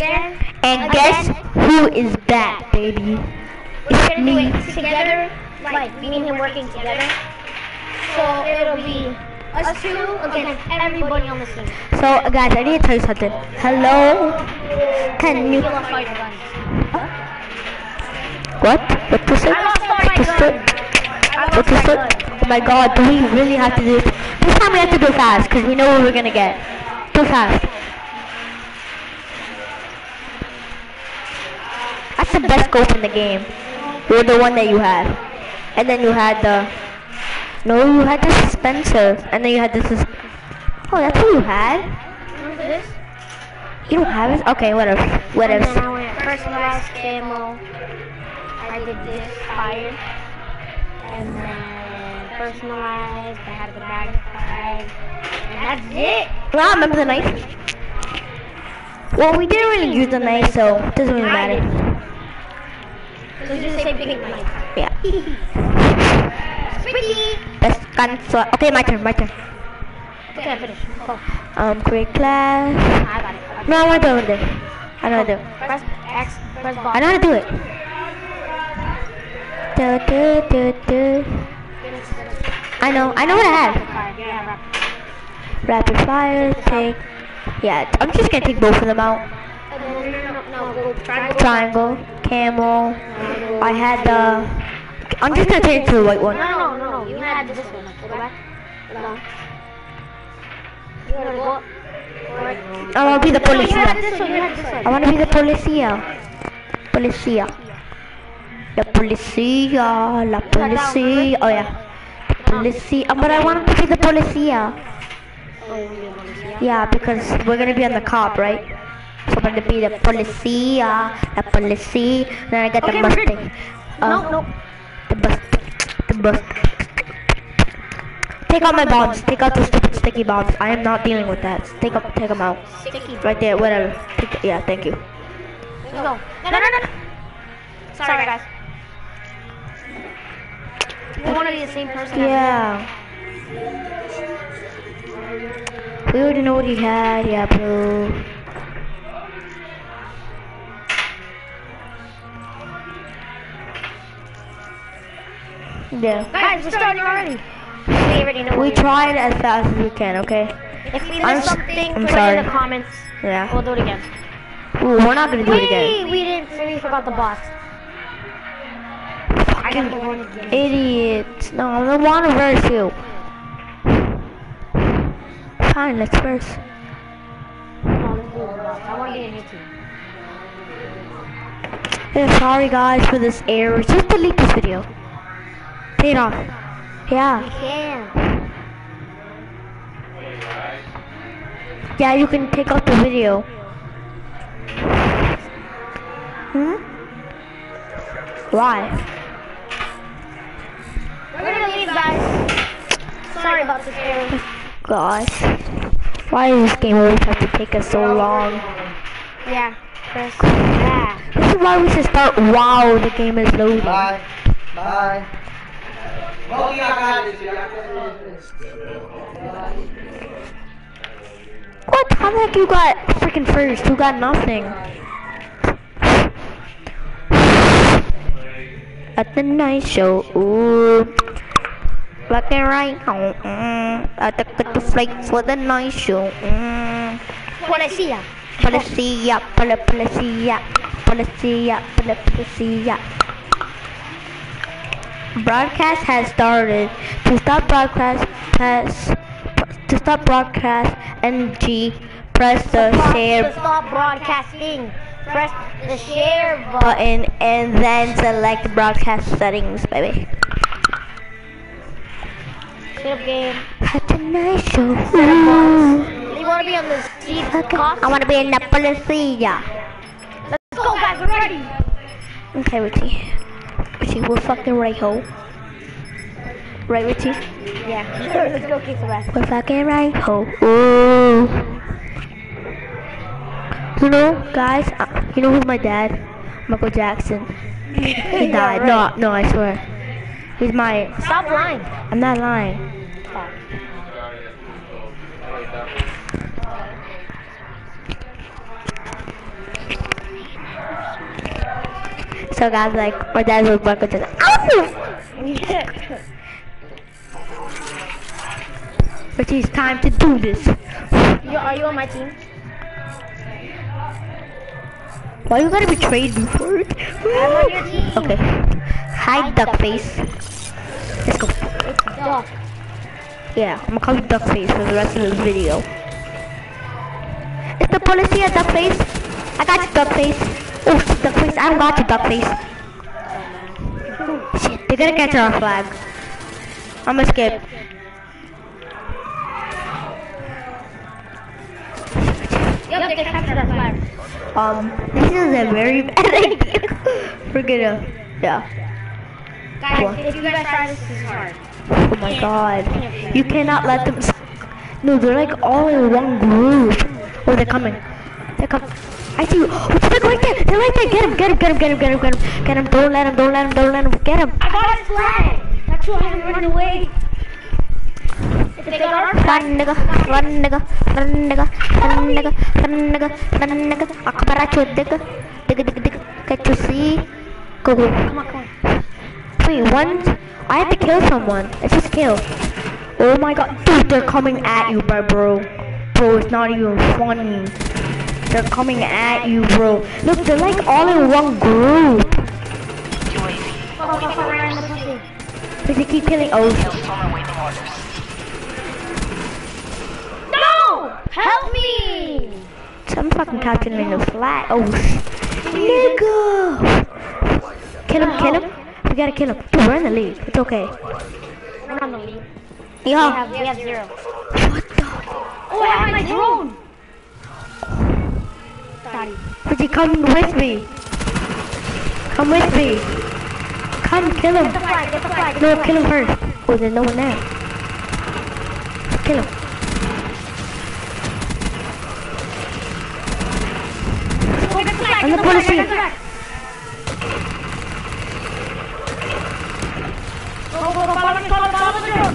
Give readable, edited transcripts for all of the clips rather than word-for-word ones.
again. And guess who is back, baby? It's We're gonna do me. it together, like me and him working together. So it'll be us two against everybody on the team. So, guys, I need to tell you something. Hello? Can you... You lost all your guns. What? What was it? I lost all my What's guns. it? What's it? Oh my god, do we really have to do it? This time we have to do it fast, because we know what we're gonna get. Do it fast. That's the best scope in the game. Or the one that you had. And then you had the... No, you had the dispenser. And then you had this... Oh, that's what you had? Remember this? You don't have it? Okay, whatever. Whatever. And then I went personalized camo. I did this fire. And then personalized. I had the bag. And that's it. Well, I remember the knife. Well, we didn't really use the knife, so it doesn't really matter. So it's just the same thing with mine. Yeah. Pretty. Best gun. Okay, my turn. Okay, I finished. Go. Create class. I got it. No, I want to do it over there. I know how to do it. Press X, press bar. I know how to do it. I know what I have. Rapid fire, take. Yeah, I'm just gonna take both of them out. No, Triangle, camel. I had the. I'm just gonna take it to the white one. No. You had this one. Go back. No. You gotta go up. I want to be the No, you had this policia. one. You had this one. I want to be the policia. Policia. La policia. La policia. Oh yeah. Policia. But I want to be the policia. Yeah, because we're gonna be on the cop, right? So I'm gonna be the policia. La policia. Then I got the Mustang. No. The bus. Take out my bombs. Take out those stupid sticky bombs. I am not dealing with that. Take them out. Sticky. Right there, whatever. Yeah, thank you. Let's go. No. Sorry, guys. We want to be the same person. Yeah. We already know what he had. Yeah, bro. Yeah. Guys, we're starting already. We already know. We tried as fast as we can, okay? If we miss something, I'm put sorry. it in the comments. Yeah. We'll do it again. Ooh, we're not gonna do it again. We forgot the boss. I got the one again. Idiots. No, I don't want to verse you. Fine, let's verse. No, let's do the boss. I want to be in your team. Yeah, sorry guys for this error. Just delete this video. Take it off. Yeah. We can. Yeah, you can take out the video. Why? We're gonna leave, guys. Sorry about this error. Gosh. Why does this game always have to take us so long? Yeah. Press. Yeah. This is why we should start while the game is loading. Bye. What? How the heck you got freaking first? You got nothing. At the night show, ooh. Black and right, I took the flight for the night show, Policia. Policia. Broadcast has started. To stop broadcast, NG, press the share To stop broadcasting, press the share button. button and then select broadcast settings, baby. Shut up, game. At the night show, You want to be on the seat? I want to be in the policia. Let's go, guys. We're ready. Okay, Richie, we're fucking right, ho. Right, Richie? Yeah. Let's go kick some ass. We're fucking right, ho. Ooh. You know, guys, you know who's my dad? Michael Jackson. He died. No, I swear. He's my... Stop lying. I'm not lying. So guys, like, my dad was back to like, ow! But it's time to do this. Are you on my team? Why you gotta betray me for it? I'm on your team. Okay. Hi, duck face. Let's go. It's duck. Yeah, I'm gonna call you duck face for the rest of this video. Is the police at duck face? I got you, duck face. Oh, duck face. I don't got you, duck face. Shit, they're gonna catch our flag. I'm gonna skip. Yep, they captured our flag. This is a very bad idea. We're gonna, yeah. Guys, What? if you guys try this is hard. Oh my god. You cannot let them. No, they're like all in one group. Oh, they're coming. They're coming. I see you. Oh, they're right there. They're right there. Get him, get him, get him, get him, get him, get him. Get him. Don't let him, don't let him, don't let him. Get him. I got his flag. That's why I'm running away. If they got our flag, Run, nigga. Run, nigga. Run, nigga. Run, nigga. Run, nigga. Run, nigga. Akbaracho, nigga. Digga, digga, digga. Can't you see? Go, go. come on. Wait, one. I have to kill someone. It's just kill. Oh my god. Dude, they're coming at you, bro. Bro, it's not even funny. They're coming at you, bro. Look, they're like all in one group. But they keep killing. Oh, No! Help me! some fucking captain in the flag. Oh, nigga. Kill him, kill him. We gotta kill him. Dude, we're in the lead. It's okay. We're on the lead. Yeah. We have 0. What the? Oh, I have my drone! Sorry. Would you come with me? Come with me. Come, kill him. Get the flag, get the flag. Get No, the kill him first. Oh, there's no one there. Kill him. Go get the flag, I'm get the the flag, police. get the flag. Go, follow the drone.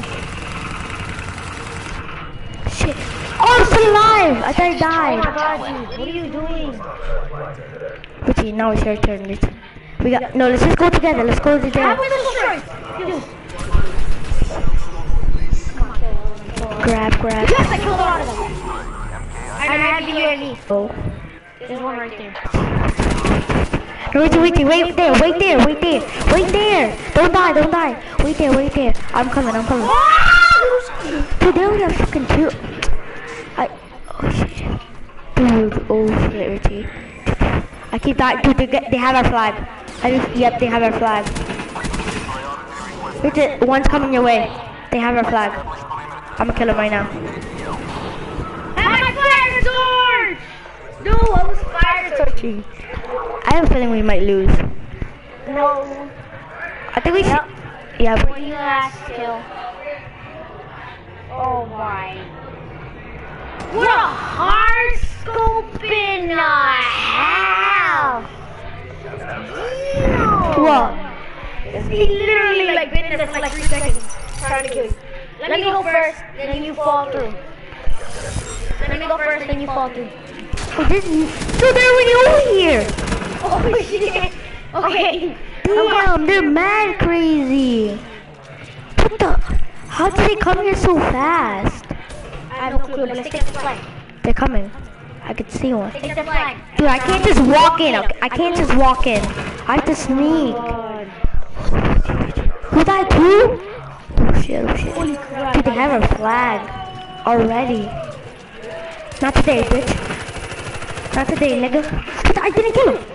Shit. Oh, I'm still alive. I thought I Oh died. my god, dude. What are you doing? Okay, now it's your turn. We got, no, let's just go together. Let's go together. Have a little strength. Dude. Grab. Yes, I killed a lot of them. I have the UAV. Oh. There's one right there. Wait there. Don't die. Wait there. I'm coming. Dude, they only have fucking 2. Oh shit. Dude, oh shit, Richie. I keep dying. Dude, they have our flag. Yep, they have our flag. Richie, one's coming your way. They have our flag. I'm gonna kill him right now. Have my fire sword! No, I was fire torching. I have a feeling we might lose. No. I think we should. Yep. Yeah. What do you last kill? Oh my. What a hard scope in the hell! What? He literally like been there for like 3 seconds trying to kill you. Let me go first, then you fall through. Let me go first, then you fall through. Oh, this. Dude, they're already over here. Oh shit! Okay. Damn, they're mad crazy. What the? How did they come here so fast? I have no clue, but let's take the flag. They're coming. I could see one. Take the flag. Dude, I can't just walk in. I can't just walk in. I have to sneak. Who died too? Oh shit. Holy crap. Dude, they have a flag already. Not today, bitch. Not today, nigga. I didn't kill him.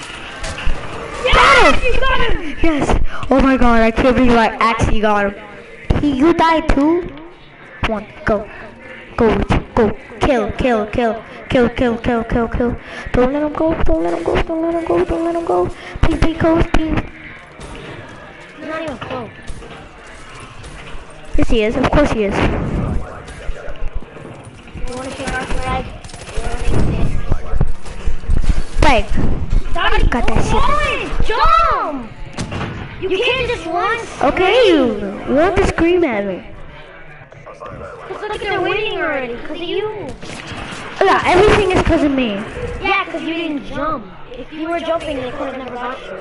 Yes! You got him! Yes. Oh my god, I can't believe I actually got him. You died too? Come on, go. Go. Kill. Don't let him go. Please, close, please. He's not even close. Yes, he is. Of course he is. You want to take our flag? Flag. Daddy, Got that shit. Jump! You can't just run. Okay, you want to scream at me. Cause look at they're winning already. Cause of you. Yeah, everything is because of me. Yeah, because you didn't jump. If you were jumping, they could have never got you.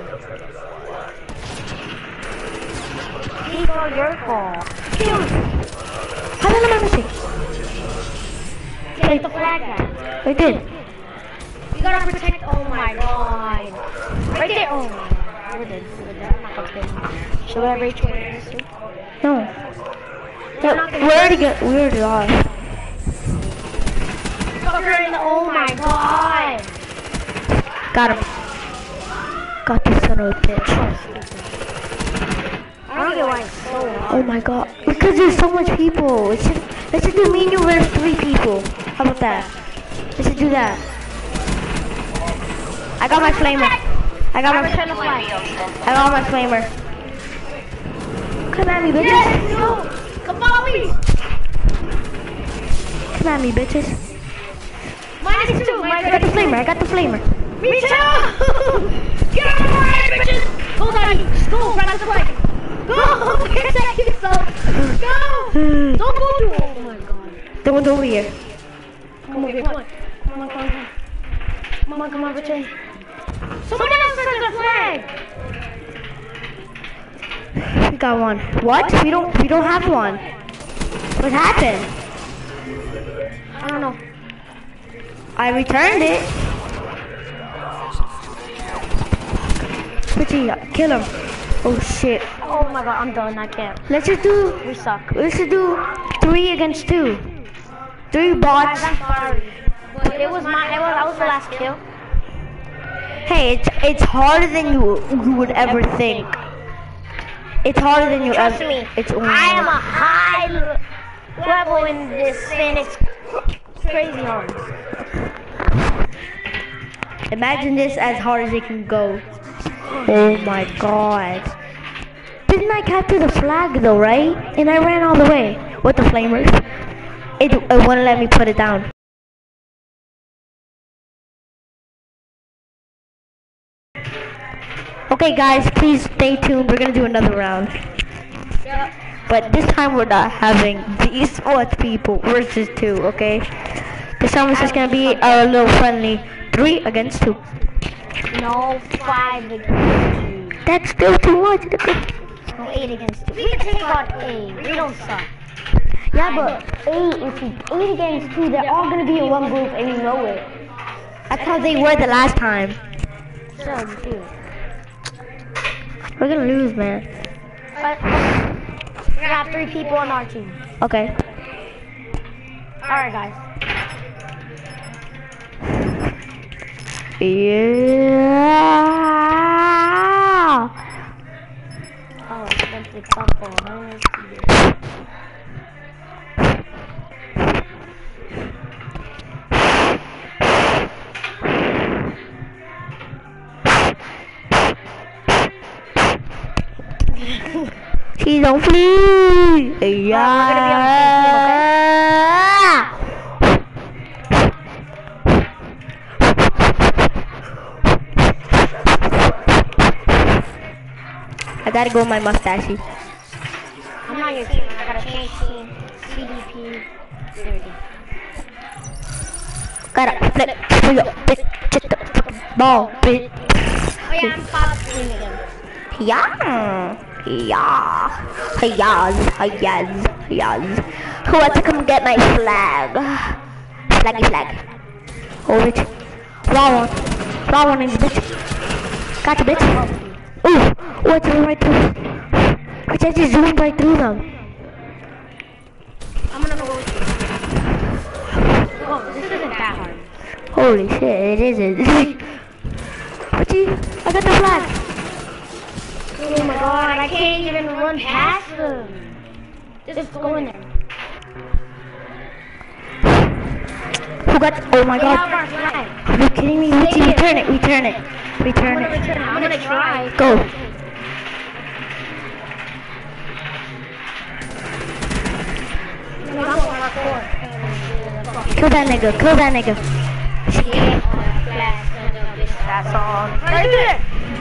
It's all your fault. Kill him. How did I miss it? Take the flag back. I did. You gotta protect. Oh my god. Right there. Oh my god. We're dead. I'm not gonna kill him. Should I rage quit this too? No. Yeah, we already lost. Oh my god. Got him. Got this son of a bitch. I don't get why it's so hard. Oh my god. Because there's so much people. Let's just do me and you versus 3 people. How about that? Let's just do that. I got my flamer. I got my flamer. Come at me, bitches. Yes, no. Come follow me. Come at me, bitches. -2. I got the flamer. Me too. Get on the flag, bitches. Go, Daddy. Go, grab the flag. Go. Protect yourself. Go. Don't go through. Oh my god. Don't over here. Come over here. Come on, Richard. Someone else has a flag. We got one. What? We don't have one. What happened? I don't know. I returned it. Richie, kill him. Oh shit. Oh my god, I'm done. I can't. Let's just do. We suck. Let's just do 3 against 2. 3 bots. I'm sorry. But I was the last kill. Hey, it's harder than you would ever think. It's harder than you Trust ever. me. It's I am a high level in this, and it's crazy hard. Imagine this as hard as it can go. Oh my god. Didn't I capture the flag though, right? And I ran all the way with the flamers. It wouldn't let me put it down. Okay guys, please stay tuned. We're gonna do another round. Yep. But this time we're not having these what people versus 2, okay? This time it's just gonna be a little friendly 3 against 2. No, 5 against 2. That's still too much. No, 8 against 2. We can take on 8. We don't suck. Yeah, but 8 against 2, they're all gonna be in one group and you know it. That's how they were the last time. So, dude. We're gonna lose, man. But we have 3 people on our team. Okay. Alright, guys. Yeah. Oh, that's the couple. She's on flee. Yeah. I gotta go with my mustache. I'm not your team. I gotta change team. CDP. Gotta flip for your bitch. Get the fucking ball, bitch. Oh yeah, I'm top team again. Yeah. Yeah. Yes. Who wants to come get my flag? Flaggy flag. Hold it. Raw one in the bitch. Gotcha, bitch. Ooh. What did I right through? I just zoomed right through them. I'm gonna go with you. Oh, this isn't that hard. Holy shit, it isn't. Richie, I got the flag. Oh my god, I can't even run past them. Just go in there. Who got, oh my We god. have our flag. Are you kidding me? Richie, return it. I'm gonna try. Go. Kill that nigga. That's all. Right there.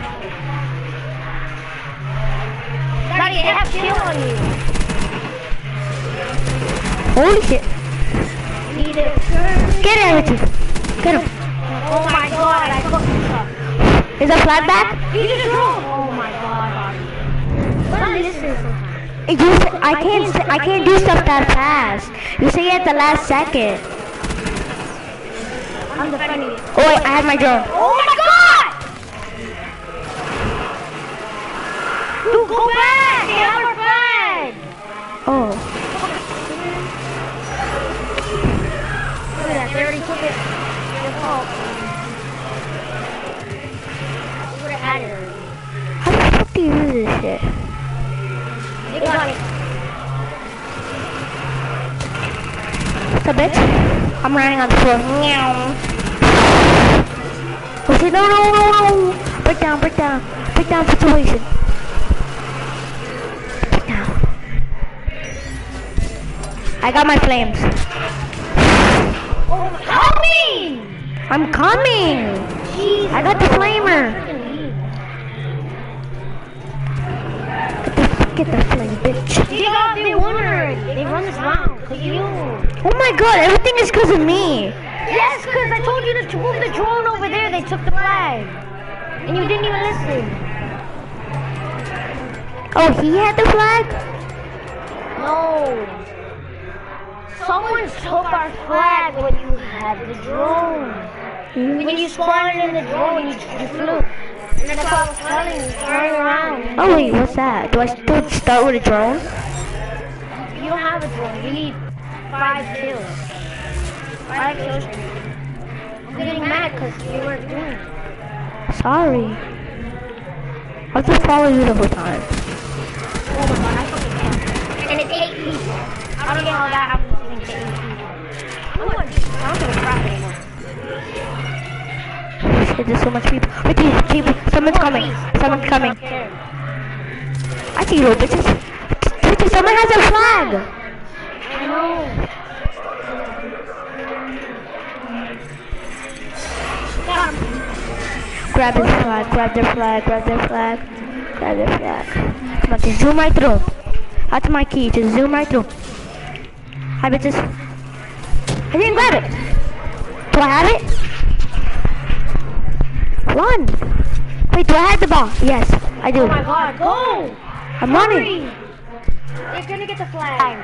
Daddy, they have kill on you. Holy shit. Need it. Get it, Richie. Get him. Oh my god, I fucked this up. Is that flag back? He just drove. Oh my god. What is this? I can't do stuff that fast. You say it at the last second. I'm defending it. Oh wait, I have my drone. Oh my god! Dude, go back! They have our flag! Oh. Look at that, they already took it. Their fault. We would have had it already. How the fuck do you do this shit? They got it. What's up, bitch? I'm running on the floor. Meow. Oh shit, no. Break down. Break down situation. Break down. I got my flames. Oh, coming! I'm coming! Jesus. I got the flamer. Get the flame, bitch. They won already. They run this round. Cause you. Oh my god, everything is because of me. Yes, cause I told you to move the drone over there. They took the flag. And you didn't even listen. Oh, he had the flag? No. Someone took our flag when you had the drone. When you spawned in the drone, you flew. And that's what I was telling you, turn around. Oh wait, what's that? Do I still start with a drone? You don't have a drone, you need 5 kills. 5 kills. I'm getting mad because you weren't doing it. Sorry. I'll just follow you the whole time. Oh my god, I fucking can't. And it's 8 people. I don't get how that happens even to 8 people. I don't give a crap anymore. Shit, there's so much people. Wait, someone's coming. Someone's coming. I see you little bitches. Bitches, someone has a flag. I know. Grab his flag, grab their flag. Come on, just zoom right through. That's my key, just zoom right through. Hi, bitches. I didn't grab it. Do I have it? Run! Wait, do I have the ball? Yes, I do. Oh my god, go! I'm running. They're gonna get the flag.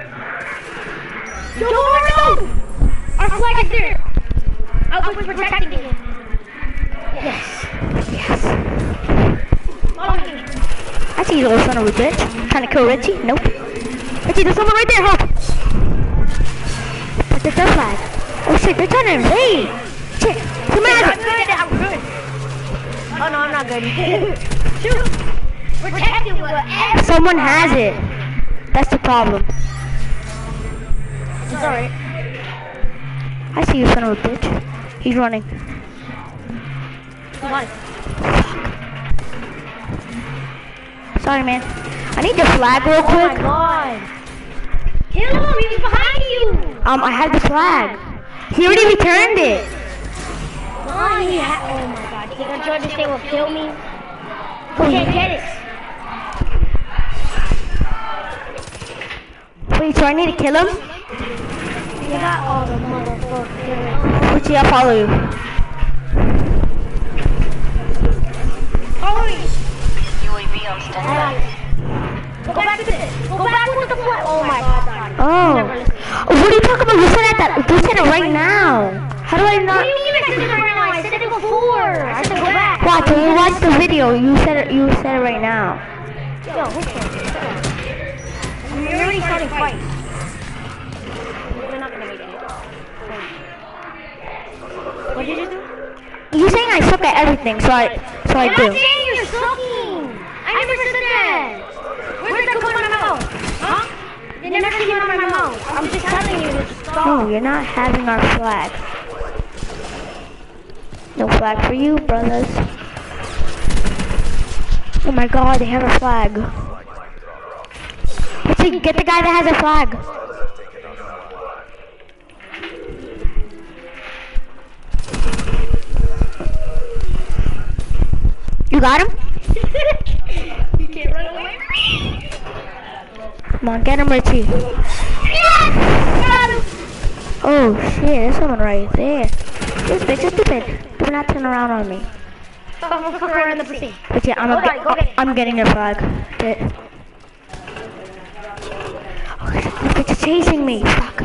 No! Our flag is there! I was protecting it. Yes. Follow me. I see you, little son of a bitch. Trying to kill Richie? Nope. Richie, there's someone right there. Help! But there's their flag. Oh shit, they're trying to invade. Shit, come on. I'm good. Oh no, I'm not good. Shoot! Protect it with Someone has it. That's the problem. It's alright. I see you, son of a bitch. He's running. Come on. Sorry, man. I need the flag real quick. Oh my god. Kill him, he's behind you. I had the flag. He already returned it. Oh my god. You think I'm trying to say will kill me? We can't get it. Wait, so I need to kill him? You got all the motherfuckers. Richie, I'll follow you. Follow me. UAV on standby. Go back with it. Go back with the flag. Oh my god. Oh. What are you talking about? You said that. You said it right now. How do I not? What do you mean I said it right now? I said it before. I said go back. Watch, when you watch the video, you said it right now. Yo, who cares? You're already starting fights. We're not gonna make it. What did you do? You're saying I suck at everything, so I I'm do. not saying you're sucking. I never said that. Where's that coming out of my mouth? Huh? It never came out of my mouth. I'm just telling you to stop. No, you're not having our flag. No flag for you, brothers. Oh my god, they have a flag. Let's get the guy that has a flag. You got him? You can't run away. Come on, get him, Richie. Yes! Got him. Oh shit, there's someone right there. This bitch is stupid. Do not turn around on me. Someone fuck around in the PC. But yeah, I'm getting your flag. Shit. Oh shit, this bitch is chasing me. Fuck.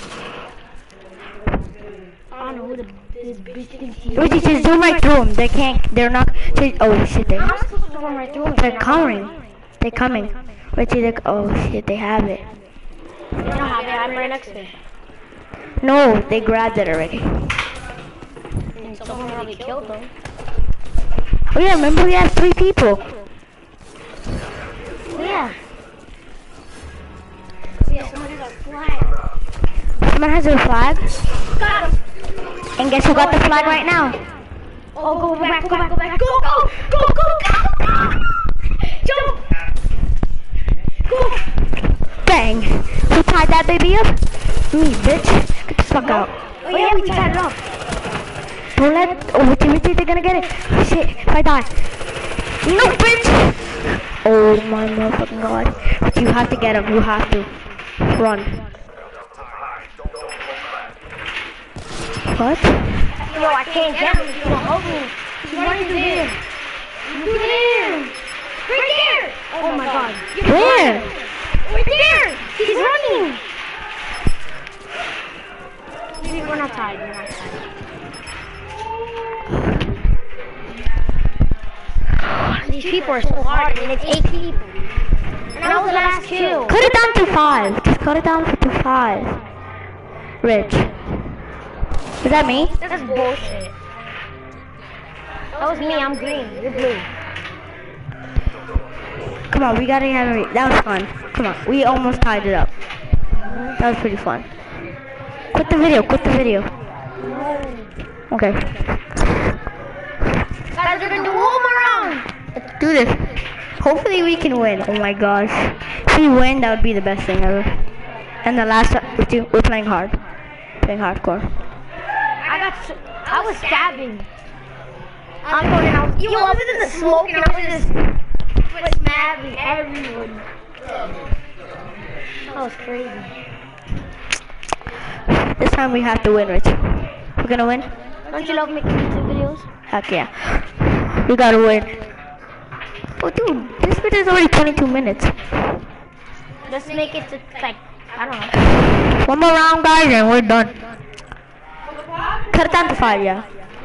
I don't know who this bitch thinks he is. Richie, just zoom right through them. They're not. Oh shit, How am I supposed to run right through him? they're coming. They're coming. Richie, oh shit, they have it. They don't have it. I'm right next to it. No, they grabbed it already. And someone probably killed them. Oh yeah, remember we had 3 people. Yeah. Yeah, someone has a flag. Someone has a flag. Got him. And guess who got the flag right now? Oh, go back. Go. Jump. Go. Bang. Who tied that baby up? Me, bitch. Get the fuck out. Oh yeah, we tied it up. Don't let. Oh, Richie, they're gonna get it. Shit, if I die. No, bitch. Oh my motherfucking god. Richie, you have to get him. You have to. Run. What? No, I can't get him. He's gonna hold me. He's running through there. Through there. Right there. Oh my god. Where? Right there. He's running. We're not tied. These people are so hard. I mean, it's 8 people. And I was the last kill. Cut it down to 5. Just cut it down to 5. Rich. Is that me? That's bullshit. That was me. I'm green. You're blue. Come on, we gotta have it. That was fun. Come on, we almost tied it up. That was pretty fun. Quit the video. Okay. Guys, we're gonna do one more round. Let's do this. Hopefully we can win. Oh my gosh. If we win, that would be the best thing ever. And the last time, we're playing hard. Playing hardcore. I was stabbing. I'm going out. I was in the smoke and I was just stabbing everyone. That was crazy. This time we have to win, Rich. We're gonna win? Don't you love making YouTube videos? Heck yeah. We gotta win. Oh dude, this video is already 22 minutes. Let's make it to like, I don't know. One more round, guys, and we're done. Cut it down to 5, yeah.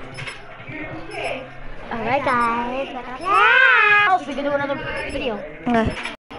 Alright guys. Yeah! So we can do another video. Okay.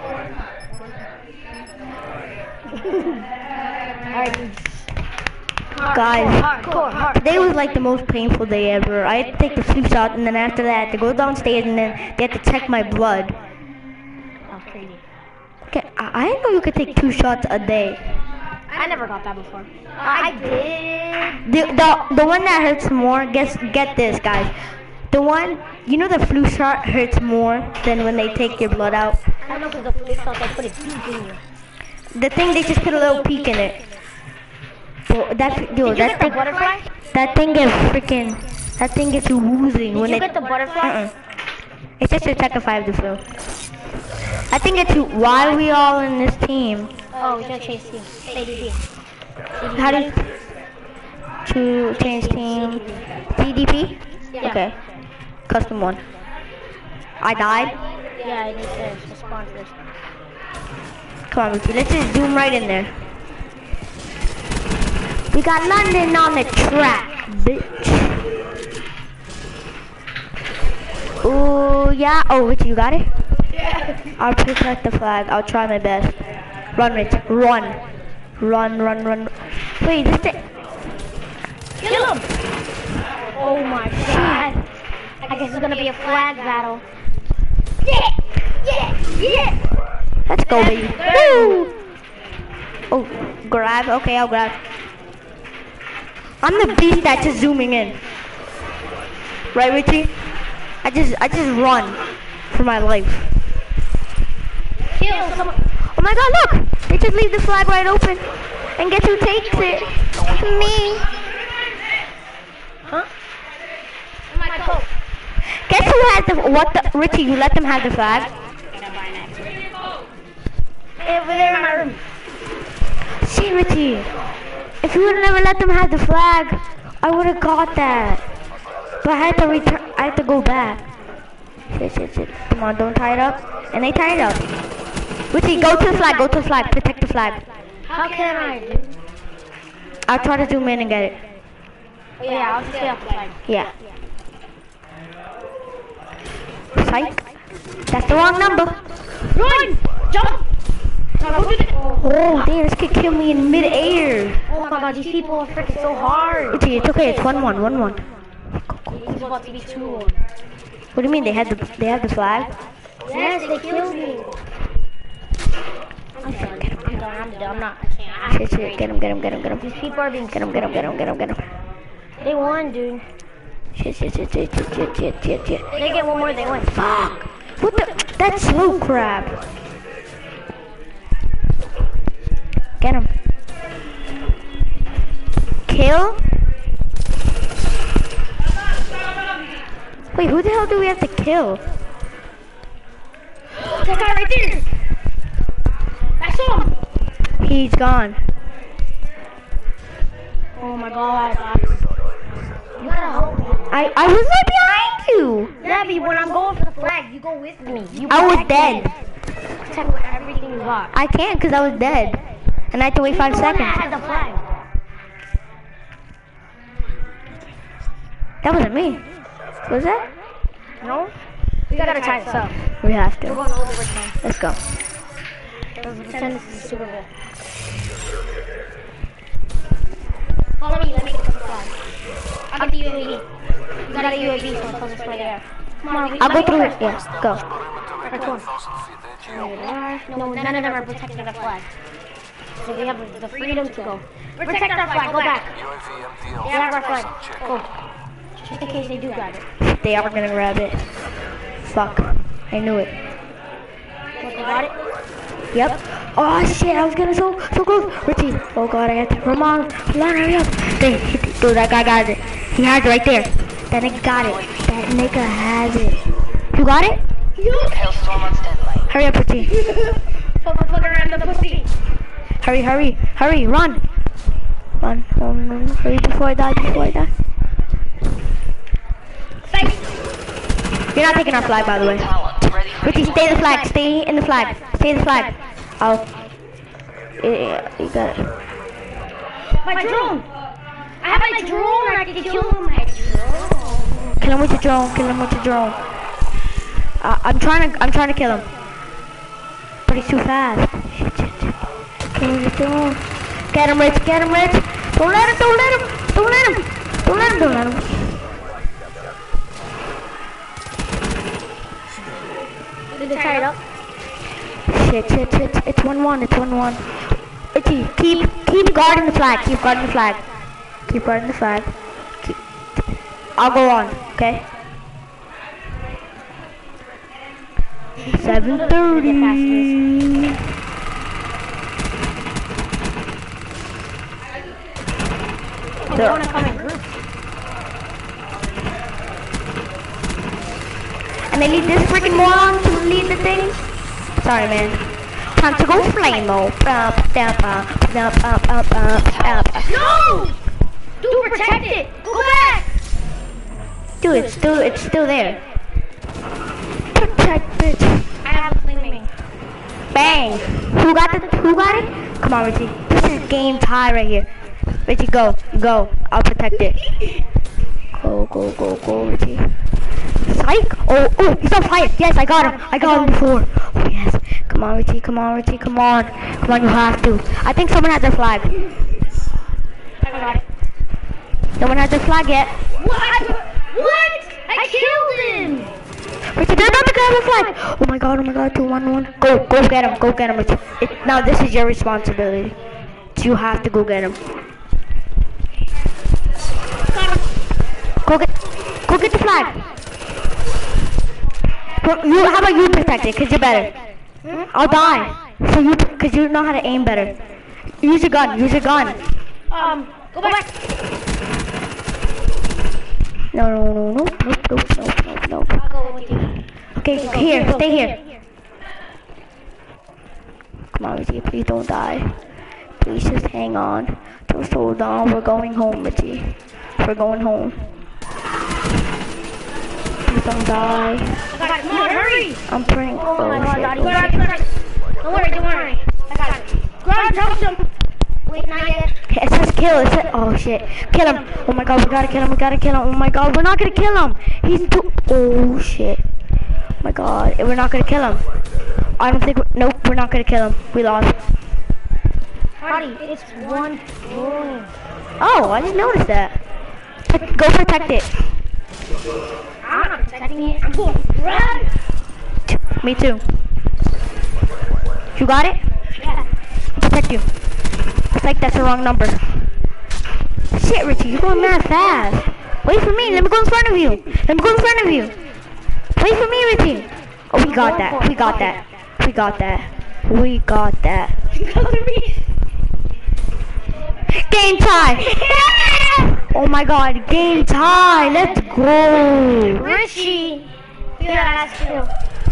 Alright. Guys, Hardcore. today was like the most painful day ever. I had to take the flu shot, and then after that I had to go downstairs, and then they had to check my blood. That was crazy. Okay, I didn't know you could take 2 shots a day. I never got that before. I did. The one that hurts more, get this, guys. The one, you know the flu shot hurts more than when they take your blood out? I know because the police thought they put it deep in you. The thing, they just put a little peek in it. But that Did you get the butterfly? That thing gets you woozy. Did you get the butterfly? It's just to check if I have the flu. I think it's why are we all in this team? Oh, we should change team. ADP. How do you to change team? CDP? Yeah. Okay. Custom one. I died. Yeah, I need to respond to this. Come on, Ricky. Let's just zoom right in there. We got London on the track, bitch. Ooh, yeah. Oh, Richie, you got it? Yeah. I'll protect the flag. I'll try my best. Run, Rich. Run. Run. Wait, this thing. Kill him! Oh my god. I guess it's gonna be a flag battle. Yeah! Let's go, baby. Woo! Oh, grab. Okay, I'll grab. I'm the beast that's just zooming in. Right, Richie? I just run for my life. Kill someone. Oh my god, look! They just leave the flag right open. And guess who takes it? Me. Huh? My coat. Guess who has the, Richie, you let them have the flag? Over there in my room. See, Richie. If you would never let them have the flag, I would have got that. But I had to return. I had to go back. Shit. Come on, don't tie it up. And they tie it up. Richie, go to the flag. Go to the flag. Protect the flag. How can I do? I'll try to zoom in and get it. Oh, yeah, I'll just stay off the flag. Yeah. Psych. That's the wrong number. Run! Jump! Oh, damn, this could kill me in mid-air. Oh my god, these people are freaking so hard. Richie, it's okay. It's 1-1. 1-1. It's about to be 2-1. What do you mean? They had the flag? Yes, they killed me. I'm done. I'm not. I can't. Shit. Get him. These people are being. Get him. They won, dude. Shit. They get one more, they win. Fuck. What the? That's slow crap. Get him. Kill? Wait, who the hell do we have to kill? That guy right there. I saw him. He's gone. Oh my god. You gotta help me. I was right behind you. Nabby, when I'm going for the flag, you go with me. I was dead. Protect with everything you got. I can't because I was dead. And I had to wait 5 seconds. I had the flag. That wasn't me. Was that? No? We gotta tie this up. We have We're to. going overtime. Let's go. Let's pretend this is the Super Bowl. Follow me, let me get the flag. I'll get the UAV. You got a UAV, so I'll just play there. Come on, I'll go through it. Yeah, go. Which one? No, none of them are protecting the flag. So we have the freedom to go. Protect our flag, go back. They have our flag. Go. Just in case they do grab it. They are gonna grab it. Fuck. I knew it. What, they got it? Yep. Oh shit, I was getting so close. Richie. Oh god, I have to. Come on, hurry up. Dude, that guy got it. He has it right there. That nigga got it. That nigga has it. You got it? Hailstorm on standby. Hurry up, Richie. Fuck around the pussy. Hurry, run. Run. Hurry before I die. You're not taking our flag, by the way. Richie, stay in the flag. Stay in the flag. Oh. Yeah, you got it. My drone! I have my drone and I can kill him with my drone. Kill him with your drone. I'm trying to kill him. But he's too fast. Shit. Kill him with your drone. Get him, Rich. Don't let him. Did they tie it up? Shit. It's 1-1. Richie, keep guarding the flag. I'll go on, okay? 7:30. They want to come in groups. And they leave this freaking moron to lead the thing. Sorry, man. Time to go flame-o. No! Dude, protect it! Go back! Dude, it's still there. Protect it. I have a flaming. Bang! Who got it? Come on, Richie. This is game tie right here. Richie, go. I'll protect it. Go, Richie. Psych! Oh, he's on fire. Yes, I got him before. Oh, yes. Come on, Richie. Come on, you have to. I think someone has their flag. I got it. No one has their flag yet. What? I killed him! Richie, they're about to grab the flag. Oh my god, 2-1-1. Go get him, Richie. Now this is your responsibility. So you have to go get him. Go get the flag. How about you protect it? Cause you're better. I'll die. Cause you know how to aim better. Use your gun. Go back. No. I'll go with you. Okay, stay here. Come on, Richie, please don't die. Please just hang on. Just hold on. We're going home, Richie. We're going home. Please don't die. Come on, hurry! I'm praying. Oh my god, Daddy. Oh, shit. Don't worry. I got it. Grab him. Wait, not yet. Okay, it says kill. It says, oh shit. Kill him. Oh my god, we gotta kill him. We gotta kill him. Oh my god, we're not gonna kill him. He's too. Oh shit. Oh my god, we're not gonna kill him. I don't think. Nope, we're not gonna kill him. We lost. Daddy, it's one point. Oh, I didn't notice that. Go protect it. I'm not protecting it. I'm going to grab it. Me too. You got it? Yeah. Protect you. It's like that's the wrong number. Shit, Richie, you're going mad fast. Wait for me. Let me go in front of you. Let me go in front of you. Wait for me, Richie. Oh, we got that. We got that. We got that. We got that. Game tie. Oh my god, game tie. Let's go. Richie. Yeah, that's true.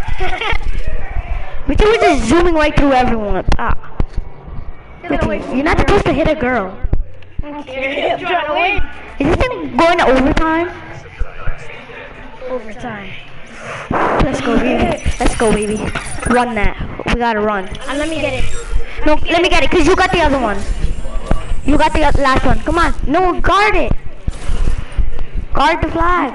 Richie was just zooming right through everyone. Ah. Richie, you're not supposed to hit a girl. I'm trying to win. Is this thing going to overtime? Overtime. Let's go, baby. Let's go, baby. Run that. We gotta run. And let me get it. No, let me get it, because you got the other one. You got the last one. Come on. No, guard it. Guard the flag.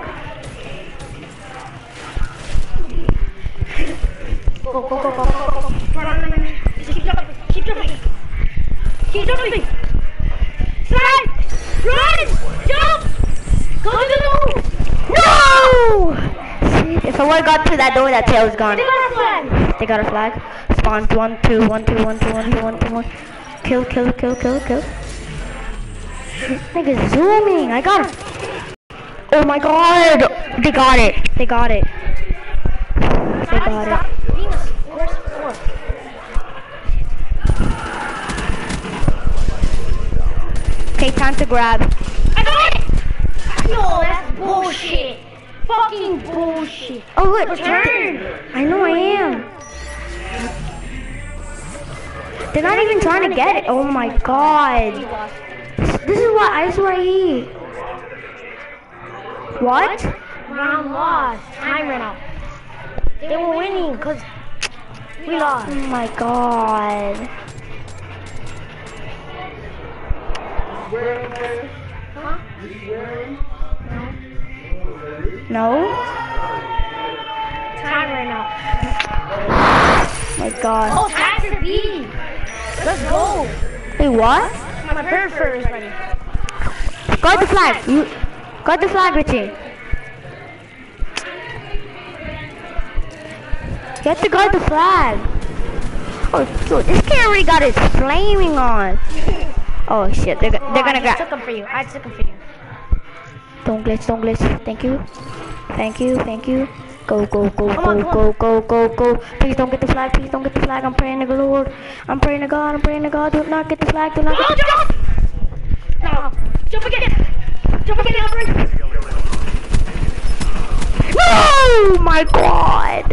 Go. Run. Keep jumping. Keep jumping. Slide. Run. Jump. Go to the door. No! See, if I would have got through that door, that tail was gone. They got a flag. They got a flag. Spawn 1, 2, 1, 2, 1, 2, 1, 2, 1, 2, 1. Kill. This nigga's zooming. I got him. Oh my god. They got it. They got it. Okay, time to grab. I got it. No, that's bullshit. Fucking bullshit. Oh, look. Return. I know I am. They're not even trying to get it. Oh my god. This is what I swear he. What? Round lost. Time ran out. They were winning because we lost. Oh my god. Huh? No? Time ran out. My god. Oh, after B. Let's go. Wait, what? My purr is ready. Guard the flag. You guard the flag, Richie. You have to guard the flag. Oh, so this kid already got his flaming on. Oh shit, they're gonna I grab. took them for you. I took them for you. Don't glitch. Thank you. Go. Come on. Please don't get the flag. I'm praying to the Lord. I'm praying to God. Do not get the flag. Do not get the flag. No. Jump again, Albert. Oh my god.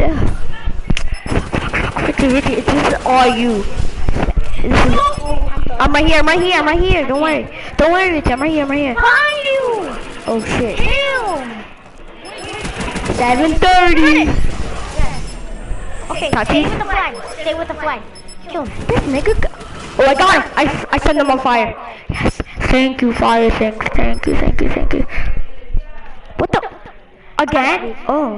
Ricky, this is all you. I'm right here. Don't worry, Richie. I'm right here. Behind you. Oh shit. Damn. 7:30. Okay, stay with the flag. Kill him. This nigga. Oh, I got him. I sent him on fire. Yes. Thank you, fire. Thank you. What the? Again? Oh.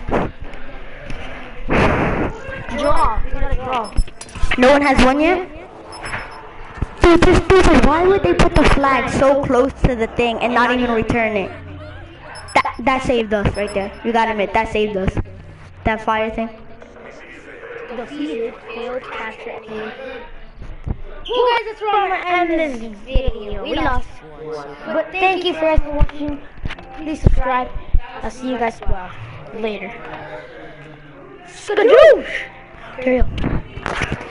Draw. You gotta draw. No one has one yet? Dude, this stupid. Why would they put the flag so close to the thing and not even return it? That saved us right there. You gotta admit, that saved us. That fire thing. Defeated. Failed capture aim. Well, guys, that's where I'm gonna end this video. We lost. But thank you for watching. Please subscribe. I'll see you guys later. Skadoosh! Carry on.